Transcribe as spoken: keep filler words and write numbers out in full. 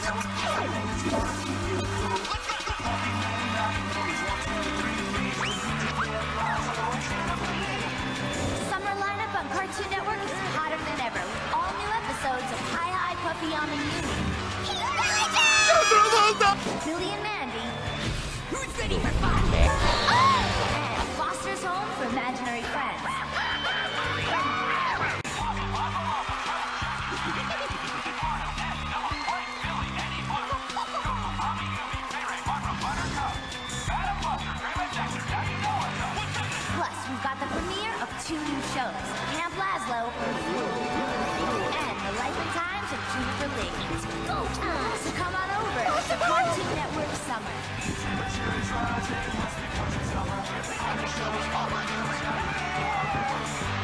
Summer lineup on Cartoon Network is hotter than ever, with all new episodes of Hi Hi Puffy on the Uni. Billy and Mandy. Who's ready for fun? And Foster's Home for Imaginary Friends. Plus, we've got the premiere of two new shows, Camp Lazlo and The Life and Times of Juniper Lee. It's go time! So come on over to Cartoon Network Summer.